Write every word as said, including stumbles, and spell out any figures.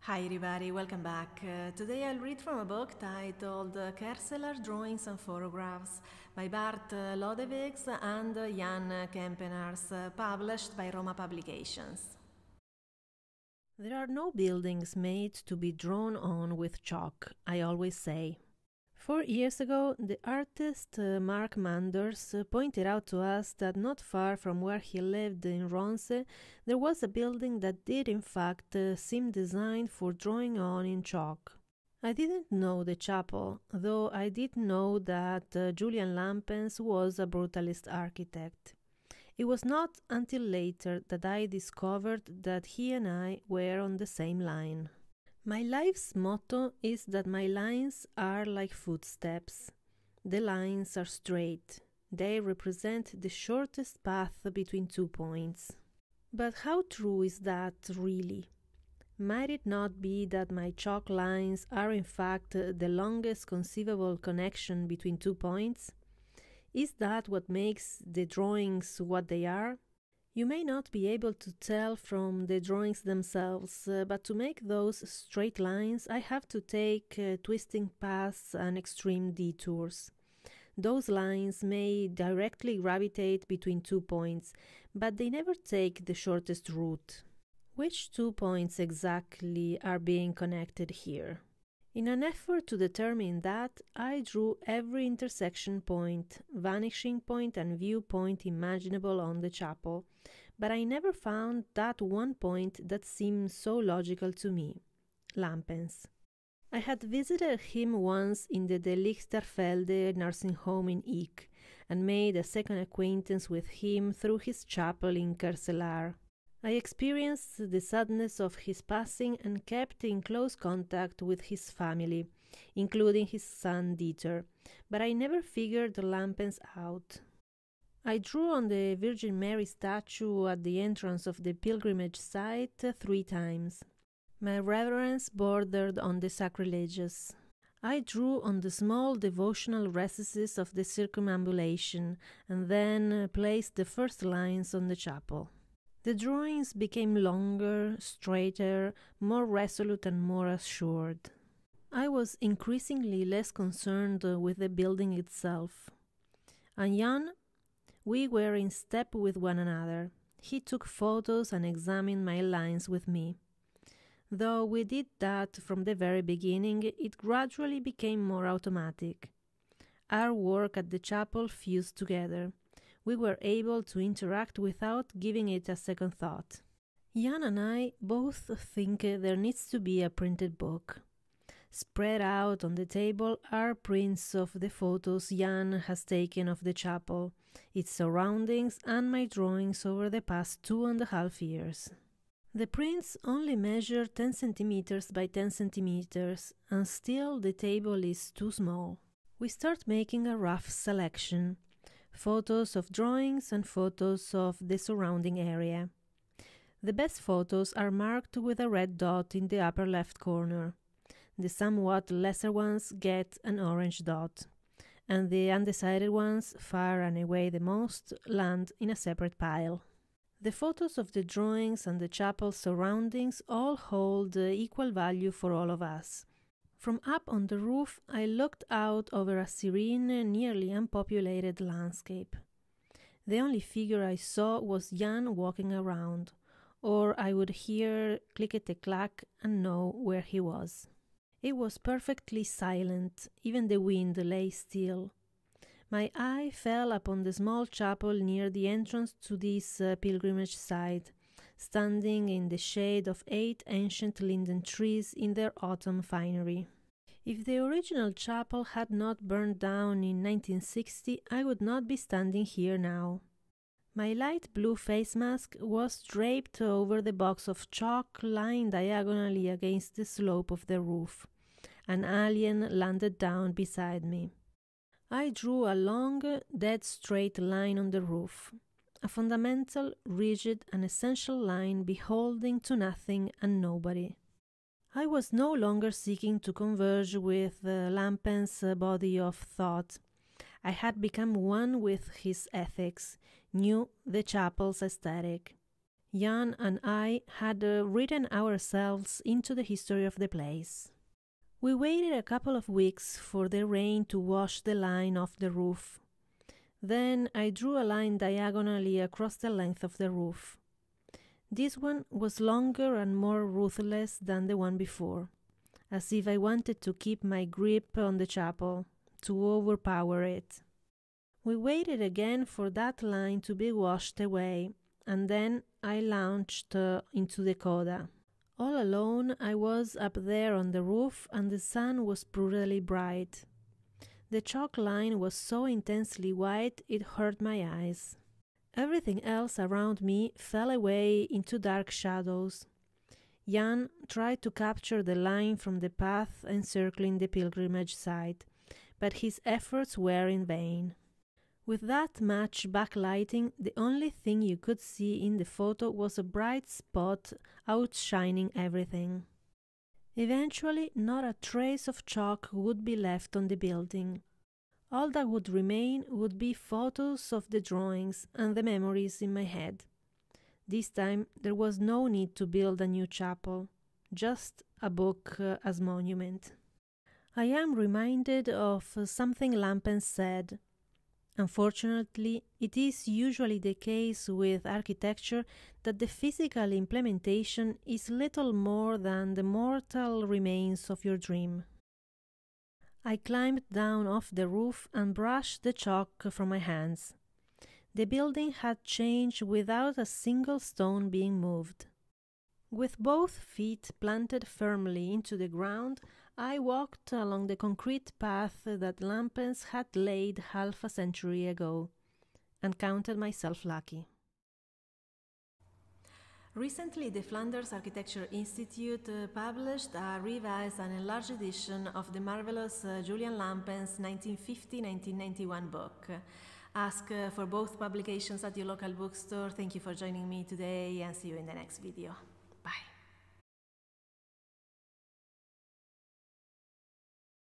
Hi everybody, welcome back. Uh, today I'll read from a book titled uh, Kerseler Drawings and Photographs by Bart uh, Lodewijks and uh, Jan Kempenaars, uh, published by Roma Publications. There are no buildings made to be drawn on with chalk, I always say. Four years ago, the artist uh, Mark Manders uh, pointed out to us that not far from where he lived in Ronse, there was a building that did in fact uh, seem designed for drawing on in chalk. I didn't know the chapel, though I did know that uh, Julian Lampens was a brutalist architect. It was not until later that I discovered that he and I were on the same line. My life's motto is that my lines are like footsteps. The lines are straight. They represent the shortest path between two points. But how true is that, really? Might it not be that my chalk lines are in fact the longest conceivable connection between two points? Is that what makes the drawings what they are? You may not be able to tell from the drawings themselves, uh, but to make those straight lines I have to take uh, twisting paths and extreme detours. Those lines may directly gravitate between two points, but they never take the shortest route. Which two points exactly are being connected here? In an effort to determine that, I drew every intersection point, vanishing point and viewpoint imaginable on the chapel, but I never found that one point that seemed so logical to me, Lampens. I had visited him once in the De Lichterfelde nursing home in Yck, and made a second acquaintance with him through his chapel in Kerselar. I experienced the sadness of his passing and kept in close contact with his family, including his son Dieter, but I never figured Lampens out. I drew on the Virgin Mary statue at the entrance of the pilgrimage site three times. My reverence bordered on the sacrilegious. I drew on the small devotional recesses of the circumambulation, and then placed the first lines on the chapel. The drawings became longer, straighter, more resolute and more assured. I was increasingly less concerned with the building itself. And Jan, we were in step with one another. He took photos and examined my lines with me. Though we did that from the very beginning, it gradually became more automatic. Our work at the chapel fused together. We were able to interact without giving it a second thought. Jan and I both think there needs to be a printed book. Spread out on the table are prints of the photos Jan has taken of the chapel, its surroundings, and my drawings over the past two and a half years. The prints only measure ten centimeters by ten centimeters, and still the table is too small. We start making a rough selection. Photos of drawings and photos of the surrounding area. The best photos are marked with a red dot in the upper left corner. The somewhat lesser ones get an orange dot, and the undecided ones, far and away the most, land in a separate pile. The photos of the drawings and the chapel's surroundings all hold uh, equal value for all of us. From up on the roof, I looked out over a serene, nearly unpopulated landscape. The only figure I saw was Jan walking around, or I would hear clickety-clack and know where he was. It was perfectly silent, even the wind lay still. My eye fell upon the small chapel near the entrance to this uh, pilgrimage site, standing in the shade of eight ancient linden trees in their autumn finery. If the original chapel had not burned down in nineteen sixty, I would not be standing here now. My light blue face mask was draped over the box of chalk lying diagonally against the slope of the roof. An alien landed down beside me. I drew a long, dead straight line on the roof, a fundamental, rigid and essential line beholding to nothing and nobody. I was no longer seeking to converge with uh, Lampens' uh, body of thought. I had become one with his ethics, knew the chapel's aesthetic. Jan and I had uh, written ourselves into the history of the place. We waited a couple of weeks for the rain to wash the line off the roof. Then I drew a line diagonally across the length of the roof. This one was longer and more ruthless than the one before, as if I wanted to keep my grip on the chapel, to overpower it. We waited again for that line to be washed away, and then I launched uh, into the coda. All alone, I was up there on the roof, and the sun was brutally bright. The chalk line was so intensely white it hurt my eyes. Everything else around me fell away into dark shadows. Jan tried to capture the line from the path encircling the pilgrimage site, but his efforts were in vain. With that match backlighting, the only thing you could see in the photo was a bright spot outshining everything. Eventually, not a trace of chalk would be left on the building. All that would remain would be photos of the drawings and the memories in my head. This time, there was no need to build a new chapel, just a book uh, as monument. I am reminded of uh, something Lampens said. Unfortunately, it is usually the case with architecture that the physical implementation is little more than the mortal remains of your dream. I climbed down off the roof and brushed the chalk from my hands. The building had changed without a single stone being moved. With both feet planted firmly into the ground, I walked along the concrete path that Lampens had laid half a century ago, and counted myself lucky. Recently, the Flanders Architecture Institute uh, published a revised and enlarged edition of the marvelous uh, Julian Lampens nineteen fifty to nineteen ninety-one book. Ask uh, for both publications at your local bookstore. Thank you for joining me today, and see you in the next video. Bye.